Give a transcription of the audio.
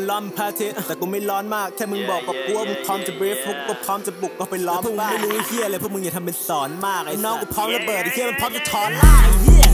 ล้อมพระอาทิตย์แต่กูไม่ร้อนมากแค่มึงบอกกับกูว่ามึงพร้อมจะบรีฟพวกกูพร้อมจะบุกก็ไปล้อมพวกมึงไม่รู้เหี้ยเลยพวกมึงอย่าทำเป็นสอนมากไอ้น้องกูพร้อมระเบิดไอ้เหี้ยมันพร้อมจะถอนล่าไอ้เหี้ย